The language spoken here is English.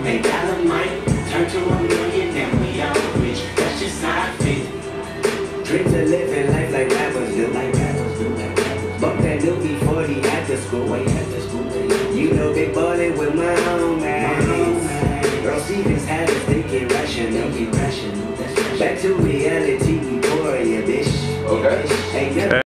Make dollar might turn to $1 million, then we all rich. That's just how I feel. Dreams of living life like rappers do. Buck that new B40 after school. You know, big ballin' with my homies. Earl Stevens had us thinking rational. Back to reality, we pour ya, bitch. Okay. Ain't never